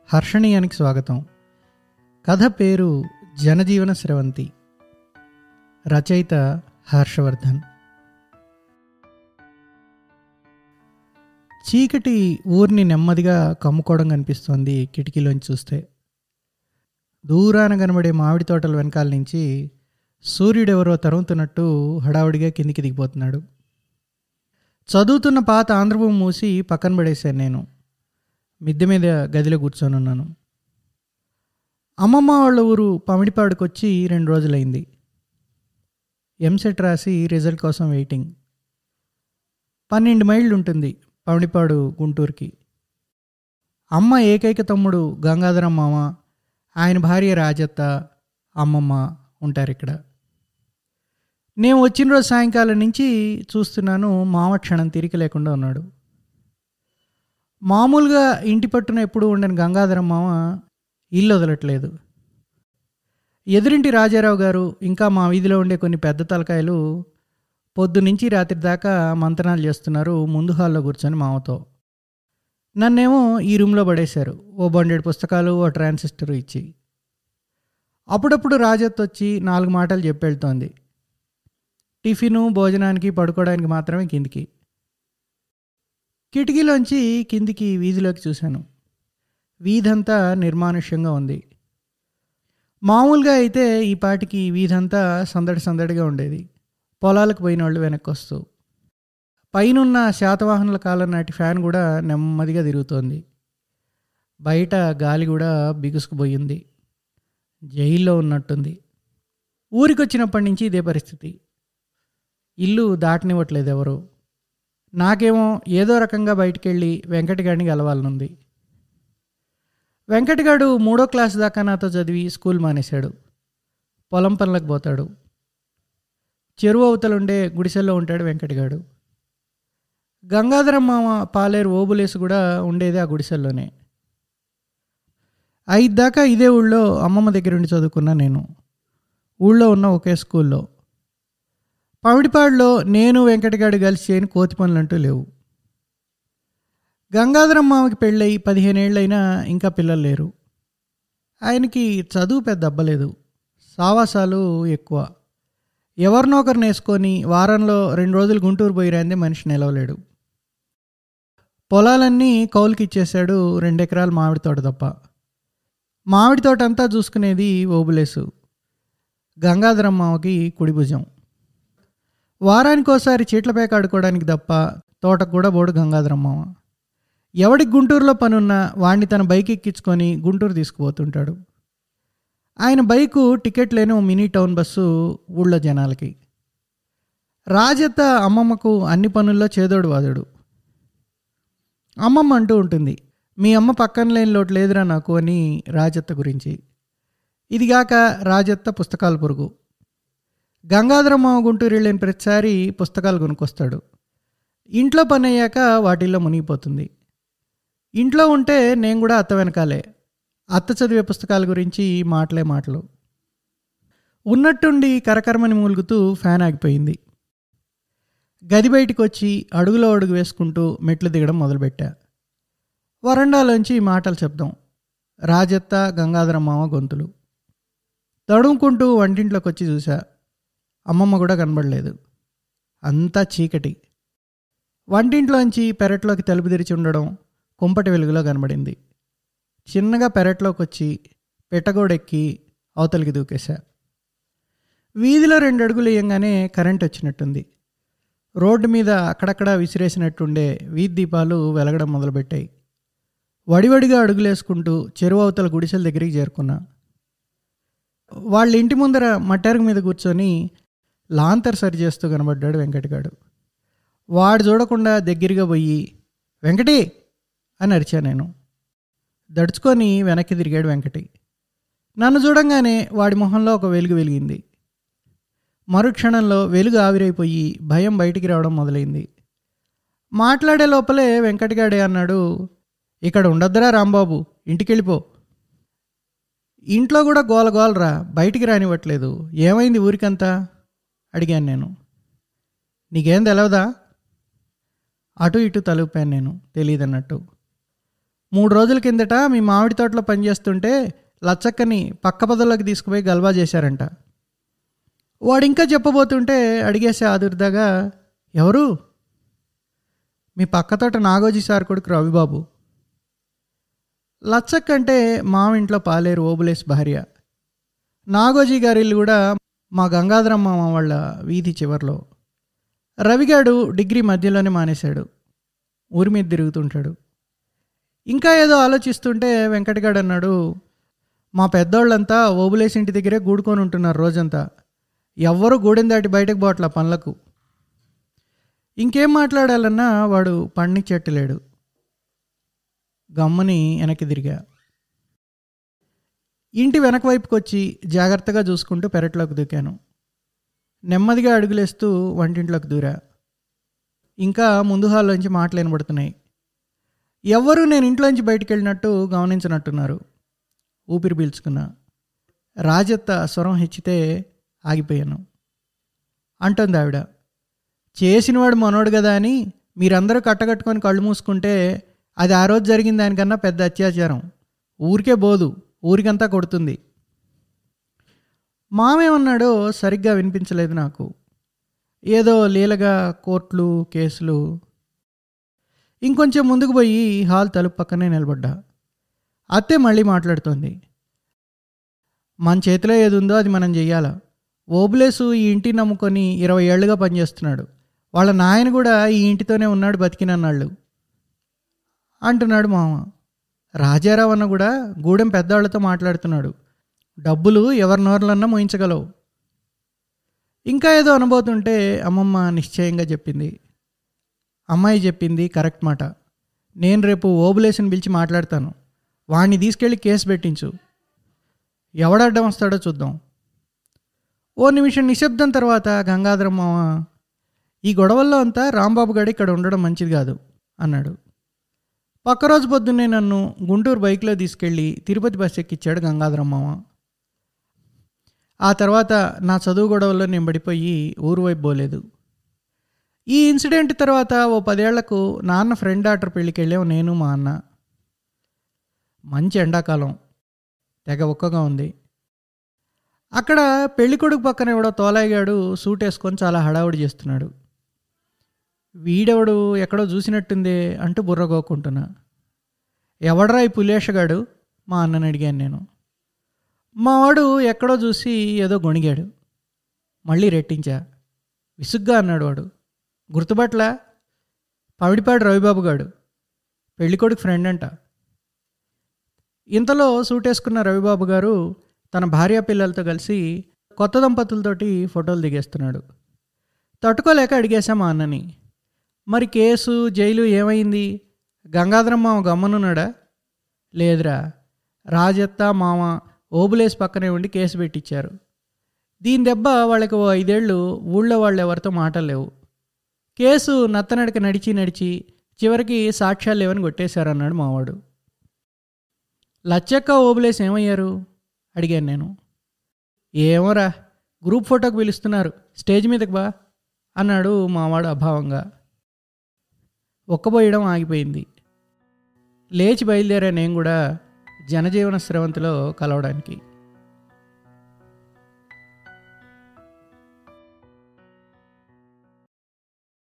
హర్షణీయానికి స్వాగతం. కథ పేరు జనజీవన స్రవంతి. రచయిత హర్షవర్ధన్. చీకటి ఊరిని నెమ్మదిగా కమ్ముకోవడం కనిపిస్తోంది కిటికీలోంచి చూస్తే. దూరాన కనబడే మామిడి తోటల వెనకాల నుంచి సూర్యుడెవరో తరుముతున్నట్టు హడావుడిగా కిందికి దిగిపోతున్నాడు. చదువుతున్న పాత ఆంధ్రభూమి మూసి పక్కన పడేశాను. నేను మిద్దె మీద గదిలో కూర్చొని ఉన్నాను. అమ్మమ్మ వాళ్ళ ఊరు పమిడిపాడుకొచ్చి 2 రోజులైంది. ఎంసెట్ రాసి రిజల్ట్ కోసం వెయిటింగ్. 12 మైళ్ళు ఉంటుంది పమిడిపాడు గుంటూరుకి. అమ్మ ఏకైక తమ్ముడు గంగాధరం మామ, ఆయన భార్య రాజత్త, అమ్మమ్మ ఉంటారు ఇక్కడ. నేను వచ్చిన రోజు సాయంకాలం నుంచి చూస్తున్నాను, మామ క్షణం తీరిక లేకుండా ఉన్నాడు. మామూలుగా ఇంటి పట్టున ఎప్పుడు ఉండని గంగాధరం మామ ఇల్లు వదలట్లేదు. ఎదురింటి రాజారావు గారు ఇంకా మా వీధిలో ఉండే కొన్ని పెద్ద తలకాయలు పొద్దునుంచి రాత్రి దాకా మంతనాలు చేస్తున్నారు ముందు హాల్లో కూర్చొని మామతో. నన్నేమో ఈ రూమ్లో పడేశారు, ఓ 100 పుస్తకాలు, ఓ ట్రాన్సిస్టర్ ఇచ్చి. అప్పుడప్పుడు రాజత్ వచ్చి 4 మాటలు చెప్పి వెళ్తోంది. టిఫిను, భోజనానికి, పడుకోవడానికి మాత్రమే కిందికి. కిటికీలోంచి కిందికి వీధిలోకి చూశాను. వీధంతా నిర్మానుష్యంగా ఉంది. మామూలుగా అయితే ఈ పాటికి వీధంతా సందడి సందడిగా ఉండేది, పొలాలకు పోయిన వాళ్ళు వెనక్కి వస్తూ. పైనున్న శాతవాహనుల కాలం నాటి ఫ్యాన్ కూడా నెమ్మదిగా తిరుగుతోంది. బయట గాలి కూడా బిగుసుకుపోయింది, జైల్లో ఉన్నట్టుంది. ఊరికొచ్చినప్పటి నుంచి ఇదే పరిస్థితి. ఇల్లు దాటనివ్వట్లేదు ఎవరు. నాకేమో ఏదో రకంగా బయటికెళ్ళి వెంకటగాడిని కలవాలనుంది. వెంకటగాడు 3వ క్లాస్ దాకా నాతో చదివి స్కూల్ మానేశాడు. పొలం పనులకు పోతాడు. చెరువు అవతలుండే గుడిసెల్లో ఉంటాడు వెంకటగాడు. గంగాధరం మామ పాలేరు ఓబులేసు కూడా ఉండేది ఆ గుడిసెల్లోనే. 5 దాకా ఇదే ఊళ్ళో అమ్మమ్మ దగ్గరుండి చదువుకున్నా నేను, ఊళ్ళో ఉన్న ఒకే స్కూల్లో. పమిడిపాడులో నేను వెంకటగాడు కలిసి చేయని కోతి పనులంటూ లేవు. గంగాధరం మామకి పెళ్ళై 15 ఏళ్ళైనా ఇంకా పిల్లలు లేరు. ఆయనకి చదువు పెద్ద అబ్బలేదు, సావాసాలు ఎక్కువ. ఎవరినో ఒకరు నేసుకొని వారంలో 2 రోజులు గుంటూరు పోయి రాందే మనిషి నిలవలేడు. పొలాలన్నీ కౌలుకి ఇచ్చేశాడు, 2 ఎకరాల మామిడి తోట తప్ప. మామిడి తోట అంతా చూసుకునేది ఓబులేసు, గంగాధరం మామకి కుడి భుజం. వారానికోసారి చీట్లపేక ఆడుకోవడానికి తప్ప తోటకు కూడా పోడు గంగాధరం మామ. ఎవడికి గుంటూరులో పనున్నా వాడిని తన బైక్ ఎక్కించుకొని గుంటూరు తీసుకుపోతుంటాడు. ఆయన బైకు టికెట్ లేని ఓ మినీ టౌన్ బస్సు ఊళ్ళో జనాలకి. రాజత్త అమ్మమ్మకు అన్ని పనుల్లో చేదోడు వాదోడు. అమ్మమ్మ అంటూ ఉంటుంది, మీ అమ్మ పక్కన లేని లోటు లేదురా నాకు అని రాజత్త గురించి. ఇదిగాక రాజత్త పుస్తకాల పురుగు. గంగాధరం మామ గుంటూరు వెళ్ళిన ప్రతిసారి పుస్తకాలు కొనుక్కొస్తాడు. ఇంట్లో పని అయ్యాక వాటిల్లో మునిగిపోతుంది. ఇంట్లో ఉంటే నేను కూడా అత్త వెనకాలే. అత్త చదివే పుస్తకాల గురించి మాటలే మాటలు. ఉన్నట్టుండి కరకరమని మూలుగుతూ ఫ్యాన్ ఆగిపోయింది. గది బయటికి వచ్చి అడుగులో అడుగు వేసుకుంటూ మెట్లు దిగడం మొదలుపెట్టా. వరండాలోంచి మాటలు శబ్దం, రాజత్త గంగాధరం మామ గొంతులు. తడుముకుంటూ వంటింట్లోకి వచ్చి చూసా. అమ్మమ్మ కూడా కనబడలేదు, అంతా చీకటి. వంటింట్లోంచి పెరట్లోకి తలుపు తెరిచి ఉండడం కుంపటి వెలుగులో కనబడింది. చిన్నగా పెరట్లోకి వచ్చి పెట్టగోడెక్కి అవతలికి దూకేశా. వీధిలో 2 అడుగులు వేయంగానే కరెంట్ వచ్చినట్టుంది. రోడ్డు మీద అక్కడక్కడ విసిరేసినట్టుండే వీధి దీపాలు వెలగడం మొదలుపెట్టాయి. వడివడిగా అడుగులేసుకుంటూ చెరువు అవతల గుడిసెల దగ్గరికి చేరుకున్నా. వాళ్ళ ఇంటి ముందర మట్టెరుగు మీద కూర్చొని లాంతర్ సరి చేస్తూ కనబడ్డాడు వెంకటగాడు. వాడు చూడకుండా దగ్గరగా పోయి వెంకటి అని అరిచా నేను. దడుచుకొని వెనక్కి తిరిగాడు వెంకటి. నన్ను చూడంగానే వాడి మొహంలో ఒక వెలుగు వెలిగింది. మరుక్షణంలో వెలుగు ఆవిరైపోయి భయం బయటికి రావడం మొదలైంది. మాట్లాడే లోపలే వెంకటగాడే అన్నాడు, ఇక్కడ ఉండొద్దురా రాంబాబు, ఇంటికెళ్ళిపో. ఇంట్లో కూడా గోలగోలరా, బయటికి రానివ్వట్లేదు, ఏమైంది ఊరికంతా అడిగాను నేను. నీకేం తెలవదా? అటు ఇటు తలుపాను నేను తెలియదన్నట్టు. 3 రోజుల కిందట మీ మామిడి తోటలో పనిచేస్తుంటే లచ్చక్కని పక్క పదవులకు తీసుకుపోయి గల్బా చేశారంట. వాడు ఇంకా చెప్పబోతుంటే అడిగేసే ఆదుర్దాగా, ఎవరు? మీ పక్క తోట నాగోజీ సార్ కొడుకు రవిబాబు. లచ్చక్క అంటే మామ ఇంట్లో పాలేరు ఓబులేస్ భార్య. నాగోజీ గారి ఇల్లు కూడా మా గంగాధరమ్మ వాళ్ళ వీధి చివరిలో. రవిగాడు డిగ్రీ మధ్యలోనే మానేశాడు. ఊరి మీద తిరుగుతుంటాడు. ఇంకా ఏదో ఆలోచిస్తుంటే వెంకటగాడు అన్నాడు, మా పెద్దోళ్ళంతా ఓబులేసి ఇంటి దగ్గరే గూడుకొని ఉంటున్నారు రోజంతా. ఎవ్వరూ గూడెం దాటి బయటకు పోవట్ల పనులకు. ఇంకేం మాట్లాడాలన్నా వాడు పండించెట్టలేడు. గమ్మని వెనక్కి తిరిగా. ఇంటి వెనక వైపుకి వచ్చి జాగ్రత్తగా చూసుకుంటూ పెరట్లోకి దూకాను. నెమ్మదిగా అడుగులేస్తూ వంటింట్లోకి దూరా. ఇంకా ముందు హాల్లోంచి మాటలు వినబడుతున్నాయి. ఎవ్వరూ నేను ఇంట్లోంచి బయటికి వెళ్ళినట్టు గమనించినట్టున్నారు. ఊపిరి పీల్చుకున్నా. రాజత్త స్వరం హెచ్చితే ఆగిపోయాను. అంటుంది ఆవిడ, చేసినవాడు మనోడు కదా అని మీరందరూ కట్టకట్టుకొని కళ్ళు మూసుకుంటే అది ఆ రోజు జరిగిన దానికన్నా పెద్ద అత్యాచారం. ఊరికే బోదు, ఊరికంతా కొడుతుంది. మామేమన్నాడో సరిగ్గా వినిపించలేదు నాకు. ఏదో లీలగా కోర్టులు కేసులు. ఇంకొంచెం ముందుకు పోయి హాల్ తలుపు పక్కనే నిలబడ్డా. అత్తే మళ్ళీ మాట్లాడుతోంది. మన చేతిలో ఏది ఉందో అది మనం చెయ్యాలా. ఓబులేసు ఈ ఇంటిని నమ్ముకొని 20 ఏళ్లుగా పనిచేస్తున్నాడు. వాళ్ళ నాయన కూడా ఈ ఇంటితోనే ఉన్నాడు బతికినన్నాళ్ళు అంటున్నాడు మామ. రాజారావు అన్న కూడా గూడెం పెద్దవాళ్లతో మాట్లాడుతున్నాడు. డబ్బులు ఎవరి నోర్లన్నా మోయించగలవు. ఇంకా ఏదో అనబోతుంటే అమ్మమ్మ నిశ్చయంగా చెప్పింది, అమ్మాయి చెప్పింది కరెక్ట్ మాట. నేను రేపు ఓబులేసుని పిలిచి మాట్లాడతాను. వాడిని తీసుకెళ్ళి కేసు పెట్టించు. ఎవడడ్డం వస్తాడో చూద్దాం. ఓ నిమిషం నిశ్శబ్దం తర్వాత గంగాధరమ్మ, ఈ గొడవల్లో అంతా రాంబాబు గారు ఇక్కడ ఉండడం మంచిది కాదు అన్నాడు. పక్క రోజు పొద్దున్నే నన్ను గుంటూరు బైక్లో తీసుకెళ్ళి తిరుపతి బస్ ఎక్కించాడు గంగాధరమ్మ. ఆ తర్వాత నా చదువు గొడవల్లో నేను పడిపోయి ఊరు వైపు పోలేదు. ఈ ఇన్సిడెంట్ తర్వాత ఓ 10 ఏళ్లకు నాన్న ఫ్రెండ్ డాక్టర్ పెళ్ళికి వెళ్ళాం నేను మా అన్న. మంచి ఎండాకాలం, తెగ ఒక్కగా ఉంది. అక్కడ పెళ్ళికొడుకు పక్కన ఎవడో తోలాయిగాడు సూట్ వేసుకొని చాలా హడావుడి చేస్తున్నాడు. వీడెవడు ఎక్కడో చూసినట్టుందే అంటూ బుర్రగోకుంటున్నా. ఎవడరా ఈ పులేషగాడు మా అన్నని అడిగాను నేను. మా వాడు ఎక్కడో చూసి ఏదో గొణిగాడు. మళ్ళీ రెట్టించా. విసుగ్గా అన్నాడు వాడు, గుర్తుపట్లా? పమిడిపాడు రవిబాబు గాడు, పెళ్ళికొడుకు ఫ్రెండ్ అంట. ఇంతలో సూటేసుకున్న రవిబాబు గారు తన భార్య పిల్లలతో కలిసి కొత్త దంపతులతోటి ఫోటోలు దిగేస్తున్నాడు. తట్టుకోలేక అడిగేశా మా అన్నని, మరి కేసు జైలు ఏమైంది? గంగాధరమ్మ గమ్మనున్నాడా? లేదురా, రాజత్త మామ ఓబులేసి పక్కనే ఉండి కేసు పెట్టించారు. దీని దెబ్బ వాళ్ళకి ఓ 5 ఏళ్ళు ఊళ్ళో వాళ్ళు ఎవరితో మాటలేవు. కేసు నత్తనడక నడిచి చివరికి సాక్ష్యాలు లేవని కొట్టేశారన్నాడు మావాడు. లచ్చక్క ఓబులేసి ఏమయ్యారు అడిగాను నేను. ఏమోరా, గ్రూప్ ఫోటోకి పిలుస్తున్నారు, స్టేజ్ మీదకి బా అన్నాడు మావాడు అభావంగా. ఒక్కబోయడం ఆగిపోయింది. లేచి బయలుదేరా నేను కూడా జనజీవన స్రవంతిలో కలవడానికి.